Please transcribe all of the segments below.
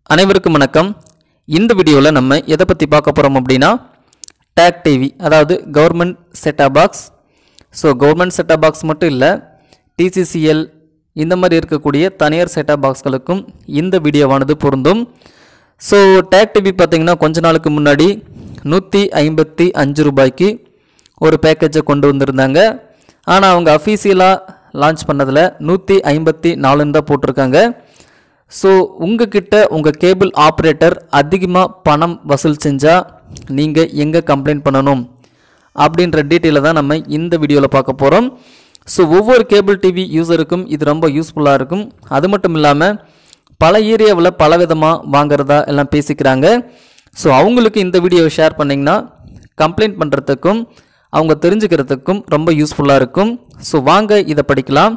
அனைவருக்கும் வணக்கம். இந்த வீடியோவில் நம்ம எதை பற்றி பார்க்க போகிறோம் அப்படின்னா டேக் டிவி, அதாவது government set top box. So government set top box மட்டும் இல்லை, டிசிசிஎல் இந்த மாதிரி இருக்கக்கூடிய தனியார் செட்டாப் பாக்ஸ்களுக்கும் இந்த வீடியோவானது பொருந்தும். ஸோ டேக் டிவி பார்த்திங்கன்னா கொஞ்ச நாளுக்கு முன்னாடி 155 ரூபாய்க்கு ஒரு பேக்கேஜை கொண்டு வந்திருந்தாங்க. ஆனால் அவங்க அஃபீஷியலாக லான்ச் பண்ணதில் 154 தான் போட்டிருக்காங்க. ஸோ உங்ககிட்ட உங்கள் கேபிள் ஆப்ரேட்டர் அதிகமாக பணம் வசூல் செஞ்சால் நீங்கள் எங்கே கம்ப்ளைண்ட் பண்ணணும் அப்படின்ற டீட்டெயிலை தான் நம்ம இந்த வீடியோவில் பார்க்க போகிறோம். ஸோ ஒவ்வொரு கேபிள் டிவி யூஸருக்கும் இது ரொம்ப யூஸ்ஃபுல்லாக இருக்கும். அது மட்டும் இல்லாமல் பல ஏரியாவில் பலவிதமாக வாங்கிறதா எல்லாம் பேசிக்கிறாங்க. ஸோ அவங்களுக்கு இந்த வீடியோவை ஷேர் பண்ணிங்கன்னா கம்ப்ளைண்ட் பண்ணுறதுக்கும் அவங்க தெரிஞ்சுக்கிறதுக்கும் ரொம்ப யூஸ்ஃபுல்லாக இருக்கும். ஸோ வாங்க இதை படிக்கலாம்.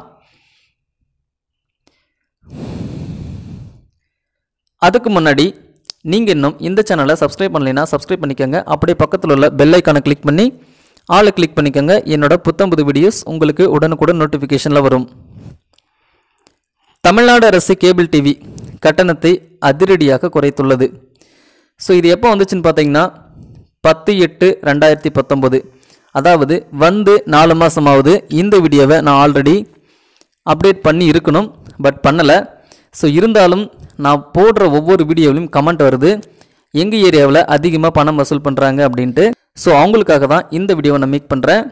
அதுக்கு முன்னாடி நீங்கள் இன்னும் இந்த சேனலை சப்ஸ்கிரைப் பண்ணலைன்னா சப்ஸ்கிரைப் பண்ணிக்கோங்க. அப்படியே பக்கத்தில் உள்ள பெல் ஐக்கானை கிளிக் பண்ணி ஆளை கிளிக் பண்ணிக்கோங்க. என்னோட புத்தம்புது வீடியோஸ் உங்களுக்கு உடனுக்குடன் நோட்டிஃபிகேஷனில் வரும். தமிழ்நாடு அரசு கேபிள் டிவி கட்டணத்தை அதிரடியாக குறைத்துள்ளது. ஸோ இது எப்போ வந்துச்சுன்னு பார்த்தீங்கன்னா 10/8/2019, அதாவது 4 மாதமாவது. இந்த வீடியோவை நான் ஆல்ரெடி அப்டேட் பண்ணி இருக்கணும், பட் பண்ணலை. ஸோ இருந்தாலும் நான் போடுற ஒவ்வொரு வீடியோவிலும் கமெண்ட் வருது, எங்கள் ஏரியாவில் அதிகமாக பணம் வசூல் பண்ணுறாங்க அப்படின்ட்டு. ஸோ அவங்களுக்காக தான் இந்த வீடியோவை நான் மேக் பண்ணுறேன்.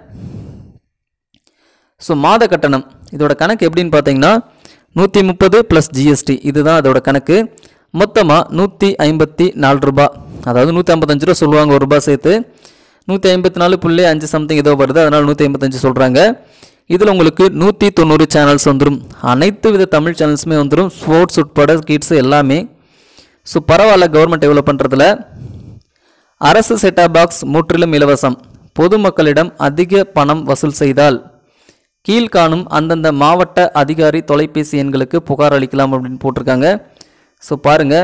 ஸோ மாத கட்டணம் இதோட கணக்கு எப்படின்னு பார்த்தீங்கன்னா 130 + GST, இதுதான் அதோட கணக்கு. மொத்தமாக 154 ரூபா, அதாவது 155 ரூபா சொல்லுவாங்க, ஒரு ரூபா சேர்த்து 154.5 சம்திங் ஏதோ வருது, அதனால் 155 சொல்கிறாங்க. இதில் உங்களுக்கு 190 சேனல்ஸ் வந்துடும். அனைத்து வித தமிழ் சேனல்ஸுமே வந்துடும், ஸ்போர்ட்ஸ் உட்பட கிட்ஸ் எல்லாமே. ஸோ பரவாயில்ல, கவர்மெண்ட் எவ்வளோ பண்ணுறதுல. அரசு செட்டாப் பாக்ஸ் முற்றிலும் இலவசம். பொதுமக்களிடம் அதிக பணம் வசூல் செய்தால் கீழ்காணும் அந்தந்த மாவட்ட அதிகாரி தொலைபேசி எண்களுக்கு புகார் அளிக்கலாம் அப்படின்னு போட்டிருக்காங்க. ஸோ பாருங்கள்,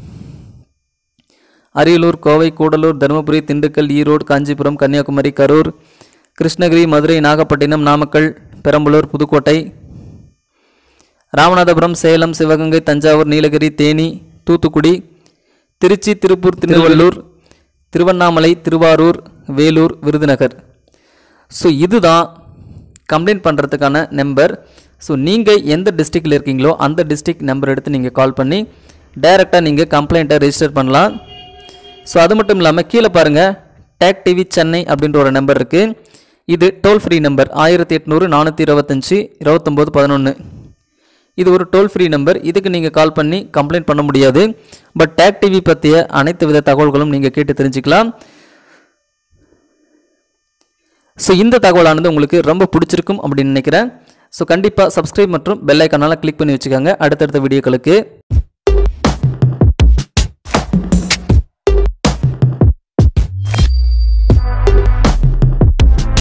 அரியலூர், கோவை, கூடலூர், தருமபுரி, திண்டுக்கல், ஈரோடு, காஞ்சிபுரம், கன்னியாகுமரி, கரூர், கிருஷ்ணகிரி, மதுரை, நாகப்பட்டினம், நாமக்கல், பெரம்பலூர், புதுக்கோட்டை, ராமநாதபுரம், சேலம், சிவகங்கை, தஞ்சாவூர், நீலகிரி, தேனி, தூத்துக்குடி, திருச்சி, திருப்பூர், திருவள்ளூர், திருவண்ணாமலை, திருவாரூர், வேலூர், விருதுநகர். ஸோ இதுதான் கம்ப்ளைண்ட் பண்ணுறதுக்கான நம்பர். ஸோ நீங்கள் எந்த டிஸ்ட்ரிக்டில் இருக்கீங்களோ அந்த டிஸ்ட்ரிக்ட் நம்பர் எடுத்து நீங்கள் கால் பண்ணி டைரெக்டாக நீங்கள் கம்ப்ளைண்ட்டை ரெஜிஸ்டர் பண்ணலாம். ஸோ அது மட்டும் இல்லாமல் கீழே பாருங்கள், டேக் டிவி சென்னை அப்படின்ற ஒரு நம்பர் இருக்குது. இது டோல் ஃப்ரீ நம்பர் 1800-425-2911. இது ஒரு டோல் ஃப்ரீ நம்பர். இதுக்கு நீங்கள் கால் பண்ணி கம்ப்ளைண்ட் பண்ண முடியாது, பட் டேக் டிவி பற்றிய அனைத்து வித தகவல்களும் நீங்கள் கேட்டு தெரிஞ்சுக்கலாம். ஸோ இந்த தகவலானது உங்களுக்கு ரொம்ப பிடிச்சிருக்கும் அப்படின்னு நினைக்கிறேன். ஸோ கண்டிப்பாக சப்ஸ்கிரைப் மற்றும் பெல் ஐக்கானால் கிளிக் பண்ணி வச்சுக்கோங்க அடுத்தடுத்த வீடியோக்களுக்கு.